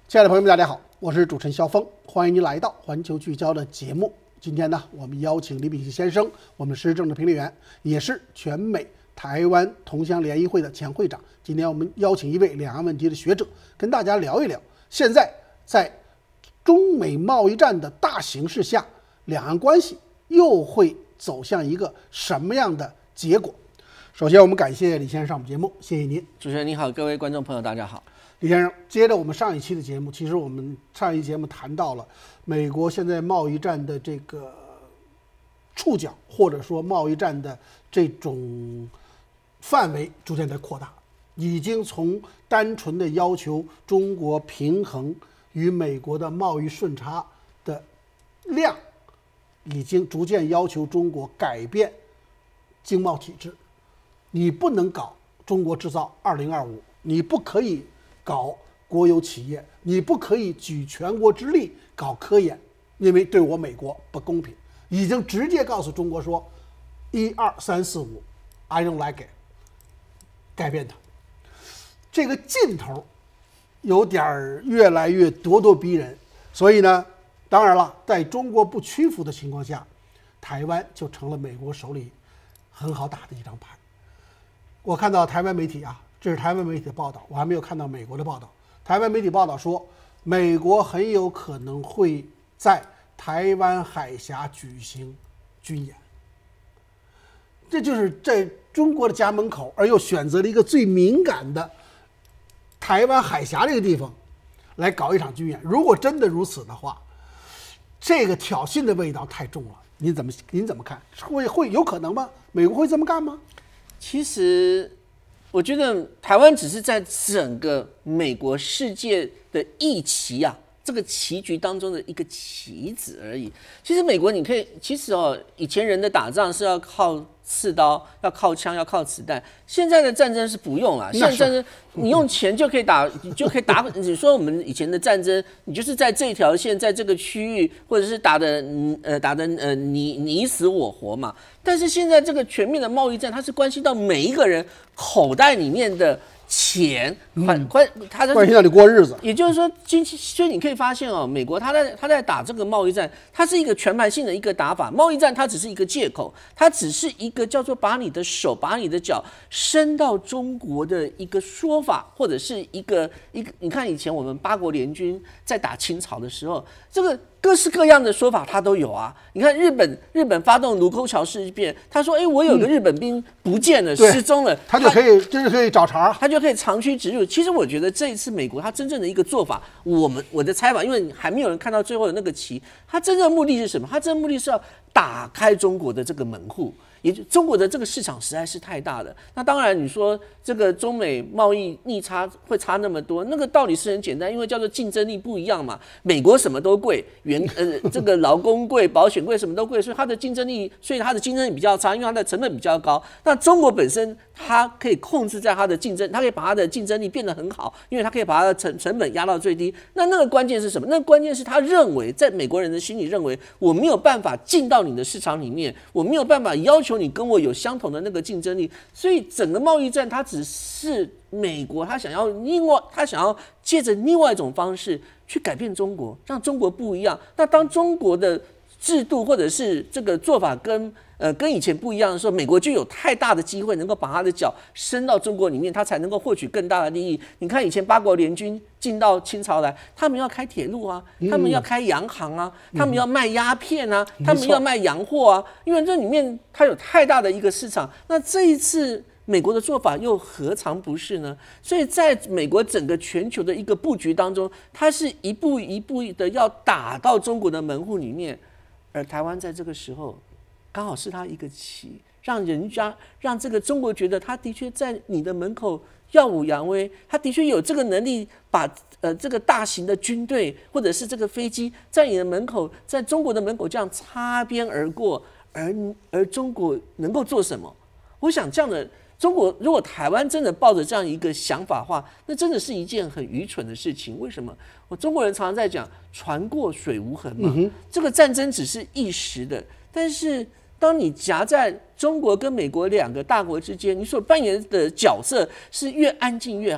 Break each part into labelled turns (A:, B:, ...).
A: 亲爱的朋友们，大家好，我是主持人肖峰，欢迎您来到环球聚焦的节目。今天呢，我们邀请李秉锡先生，我们时事政治评论员，也是全美台湾同乡联谊会的前会长。今天我们邀请一位两岸问题的学者，跟大家聊一聊，现在在中美贸易战的大形势下，两岸关系又会走向一个什么样的结果？首先，我们感谢李先生上我们节目，谢谢您。
B: 主持人你好，各位观众朋友大家好。
A: 李先生，接着我们上一期的节目，其实我们上一期节目谈到了美国现在贸易战的这个触角，或者说贸易战的这种范围逐渐在扩大，已经从单纯的要求中国平衡与美国的贸易顺差的量，已经逐渐要求中国改变经贸体制。你不能搞中国制造2025，你不可以搞国有企业，你不可以举全国之力搞科研，因为对我美国不公平。已经直接告诉中国说，1、2、3、4、5 ，I don't like it， 改变它。这个劲头有点越来越咄咄逼人。所以呢，当然了，在中国不屈服的情况下，台湾就成了美国手里很好打的一张牌。我看到台湾媒体啊，这是台湾媒体的报道，我还没有看到美国的报道。台湾媒体报道说，美国很有可能会在台湾海峡举行军演，这就是在中国的家门口，而又选择了一个最敏感的台湾海峡这个地方来搞一场军演。如果真的如此的话，这个挑衅的味道太重了。您怎么看？会有可能吗？美国会这么干吗？
B: 其实，我觉得台湾只是在整个美国世界的议棋啊，这个棋局当中的一个棋子而已。其实美国你可以，其实以前人的打仗是要靠刺刀，要靠枪，要靠子弹。现在的战争是不用了，现在战争你用钱就可以打，你就可以打。你说我们以前的战争，你就是在这条线，在这个区域，或者是打的你死我活嘛。但是现在这个全面的贸易战，它是关系到每一个人口袋里面的钱，它
A: 关系到你过日子。
B: 也就是说，所以你可以发现美国他在打这个贸易战，它是一个全盘性的一个打法。贸易战它只是一个借口，它只是一个叫做把你的手、把你的脚伸到中国的一个说法，或者是一个。你看以前我们八国联军在打清朝的时候，这个各式各样的说法它都有啊。你看日本发动卢沟桥事变，他说：“我有个日本兵不见了，失踪了。”
A: 他就可以找茬，
B: 他就可以长驱直入。其实我觉得这一次美国他真正的一个做法，我的猜法，因为还没有人看到最后的那个棋，他真正的目的是什么？他真正的目的是要打开中国的这个门户。也就中国的这个市场实在是太大了。那当然，你说这个中美贸易逆差会差那么多，那个道理是很简单，因为叫做竞争力不一样嘛。美国什么都贵，这个劳工贵、保险贵，什么都贵，所以它的竞争力比较差，因为它的成本比较高。那中国本身它可以控制在它的竞争，它可以把它的竞争力变得很好，因为它可以把它的成本压到最低。那个关键是什么？那个关键是他认为，在美国人的心里认为，我没有办法进到你的市场里面，我没有办法要求你跟我有相同的那个竞争力，所以整个贸易战它只是美国他想要借着另外一种方式去改变中国，让中国不一样。那当中国的制度或者是这个做法跟以前不一样的时候，美国就有太大的机会能够把他的脚伸到中国里面，他才能够获取更大的利益。你看以前八国联军进到清朝来，他们要开铁路啊，他们要开洋行啊，他们要卖鸦片啊，他们要卖洋货啊，因为这里面它有太大的一个市场。那这一次美国的做法又何尝不是呢？所以在美国整个全球的一个布局当中，它是一步一步的要打到中国的门户里面，而台湾在这个时候刚好是他一个棋，让这个中国觉得他的确在你的门口耀武扬威，他的确有这个能力把这个大型的军队或者是这个飞机在你的门口，在中国的门口这样擦边而过，而中国能够做什么？我想这样的中国，如果台湾真的抱着这样一个想法的话，那真的是一件很愚蠢的事情。为什么？我中国人常常在讲“船过水无痕”嘛，这个战争只是一时的，但是当你夹在中国跟美国两个大国之间，你所扮演的角色是越安静越好，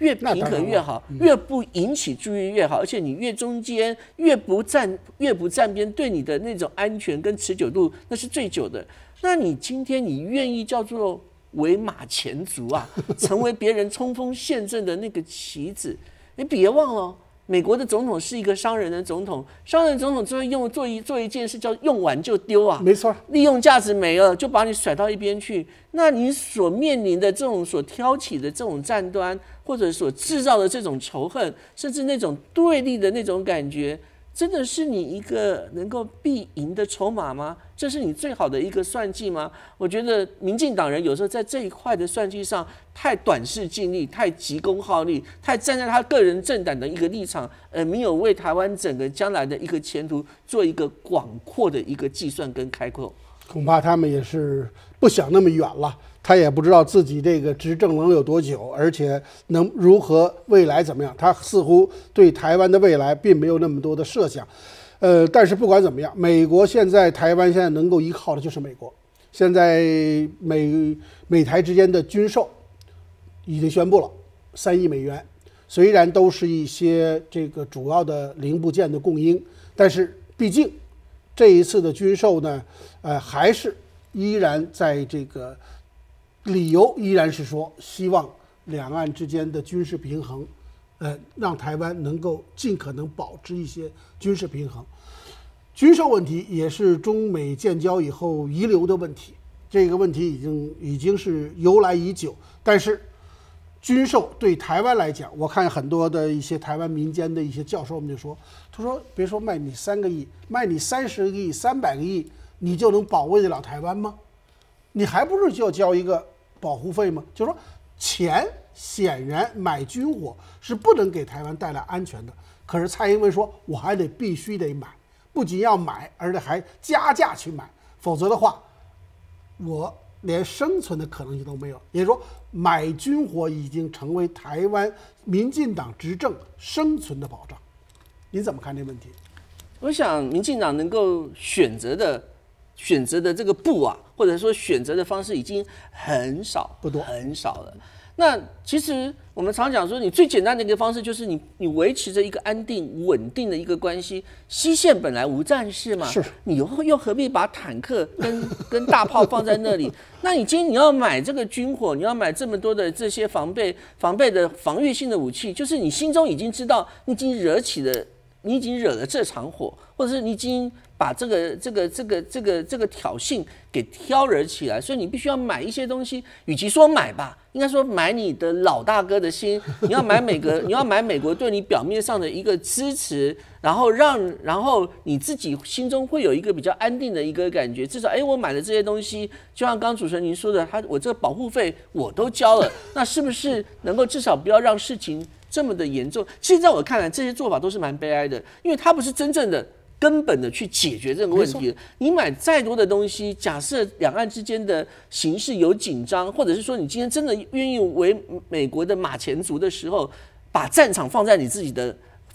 B: 越平衡越好，越不引起注意越好，而且你越中间越不站边，对你的那种安全跟持久度那是最久的。那你今天你愿意叫做为马前卒啊，成为别人冲锋陷阵的那个棋子？你别忘了，美国的总统是一个商人的总统，商人总统只会做一件事，叫用完就丢啊，
A: 没错，
B: 利用价值没了，就把你甩到一边去。那你所面临的这种所挑起的这种战端，或者所制造的这种仇恨，甚至那种对立的那种感觉，真的是你一个能够必赢的筹码吗？这是你最好的一个算计吗？我觉得民进党人有时候在这一块的算计上太短视近利，太急功好利，太站在他个人政党的一个立场，没有为台湾整个将来的一个前途做一个广阔的一个计算跟开阔。
A: 恐怕他们也是不想那么远了，他也不知道自己这个执政能有多久，而且能如何未来怎么样，他似乎对台湾的未来并没有那么多的设想。但是不管怎么样，美国现在台湾现在能够依靠的就是美国。现在美台之间的军售已经宣布了3亿美元，虽然都是一些这个主要的零部件的供应，但是毕竟这一次的军售呢，还是依然在这个理由依然是说希望两岸之间的军事平衡，让台湾能够尽可能保持一些军事平衡。军售问题也是中美建交以后遗留的问题，这个问题已经是由来已久。但是军售对台湾来讲，我看很多的一些台湾民间的一些教授们就说，他说别说卖你3个亿，卖你30个亿、300个亿，你就能保卫得了台湾吗？你还不是就要交一个保护费吗？就说钱显然买军火是不能给台湾带来安全的，可是蔡英文说我还必须得买，不仅要买，而且还加价去买，否则的话我连生存的可能性都没有。也就是说买军火已经成为台湾民进党执政生存的保障。你怎么看这个问题？
B: 我想民进党能够选择的这个步啊，或者说选择的方式已经很少，
A: 不多，
B: 很少了。那其实我们常讲说，你最简单的一个方式就是你维持着一个安定稳定的一个关系。西线本来无战事嘛，
A: 是
B: 你又何必把坦克跟大炮放在那里？那你今天你要买这个军火，你要买这么多的这些防备的防御性的武器，就是你心中已经知道你已经惹了这场火，或者是你已经把这个挑衅给挑惹起来，所以你必须要买一些东西。与其说买吧，应该说买你的老大哥的心。你要买美国对你表面上的一个支持，然后你自己心中会有一个比较安定的一个感觉。至少，我买了这些东西，就像刚主持人您说的，我这个保护费我都交了，那是不是能够至少不要让事情这么的严重？其实在我看来，这些做法都是蛮悲哀的，因为它不是真正的根本的去解决这个问题。你买再多的东西，假设两岸之间的形势有紧张，或者是说你今天真的愿意为美国的马前卒的时候，把战场放在你自己的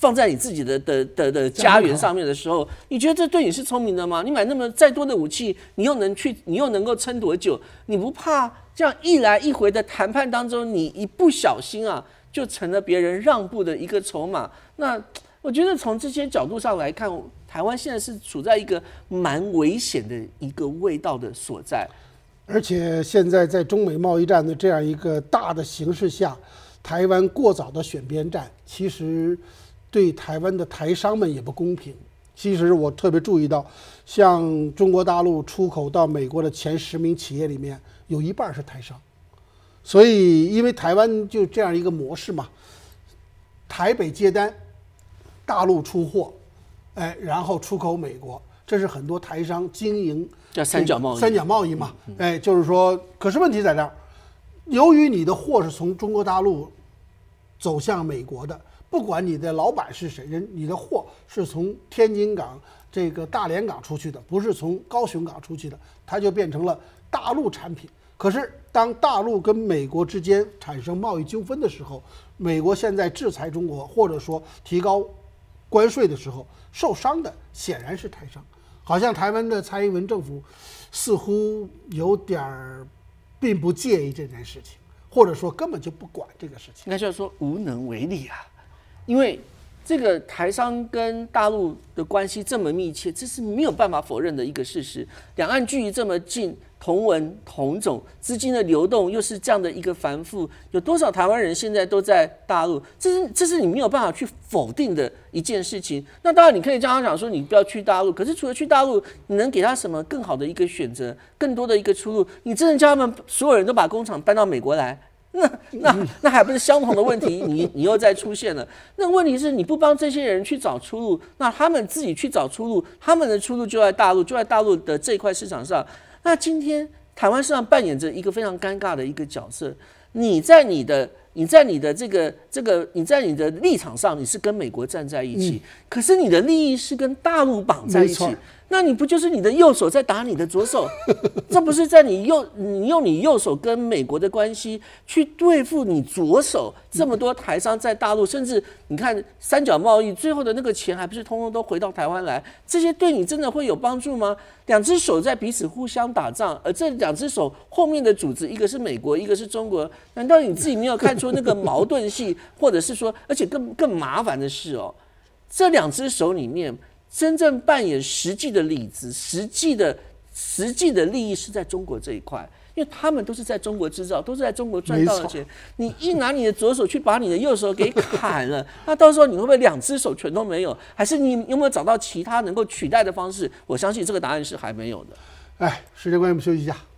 B: 家园上面的时候，你觉得这对你是聪明的吗？你买那么再多的武器，你又能够撑多久？你不怕这样一来一回的谈判当中，你一不小心啊，就成了别人让步的一个筹码？那我觉得从这些角度上来看，台湾现在是处在一个蛮危险的一个味道的所在。
A: 而且现在在中美贸易战的这样一个大的形势下，台湾过早的选边站，其实对台湾的台商们也不公平。其实我特别注意到，像中国大陆出口到美国的前10名企业里面，有一半是台商。所以因为台湾就这样一个模式嘛，台北接单，大陆出货，然后出口美国，这是很多台商经营
B: 叫三角贸易
A: 嘛，就是说，可是问题在这儿，由于你的货是从中国大陆走向美国的，不管你的老板是谁，你的货是从天津港、这个大连港出去的，不是从高雄港出去的，它就变成了大陆产品。可是当大陆跟美国之间产生贸易纠纷的时候，美国现在制裁中国，或者说提高关税的时候，受伤的显然是台商。好像台湾的蔡英文政府似乎有点并不介意这件事情， 或者说根本就不管这个事情。
B: 应该叫说无能为力啊，因为这个台商跟大陆的关系这么密切，这是没有办法否认的一个事实。两岸距离这么近，同文同种，资金的流动又是这样的一个繁复，有多少台湾人现在都在大陆？这是你没有办法去否定的一件事情。那当然，你可以叫他讲说你不要去大陆，可是除了去大陆，你能给他什么更好的一个选择，更多的一个出路？你真的叫他们所有人都把工厂搬到美国来？那还不是相同的问题，你又再出现了。那问题是你不帮这些人去找出路，那他们自己去找出路，他们的出路就在大陆，就在大陆的这一块市场上。那今天台湾市场扮演着一个非常尴尬的一个角色。你在你的立场上，你是跟美国站在一起，可是你的利益是跟大陆绑在一起。那你不就是你的右手在打你的左手？这不是在你用你右手跟美国的关系去对付你左手这么多台商在大陆，甚至你看三角贸易最后的那个钱还不是通通都回到台湾来？这些对你真的会有帮助吗？两只手在彼此互相打仗，而这两只手后面的主子一个是美国，一个是中国，难道你自己没有看出那个矛盾性，或者是说，而且更麻烦的是哦，这两只手里面。真正扮演实际的里子、实际的利益是在中国这一块，因为他们都是在中国制造，都是在中国赚到的钱。你一拿你的左手去把你的右手给砍了，那到时候你会不会两只手全都没有？还是你有没有找到其他能够取代的方式？我相信这个答案是还没有的。
A: 时间关系，我们休息一下。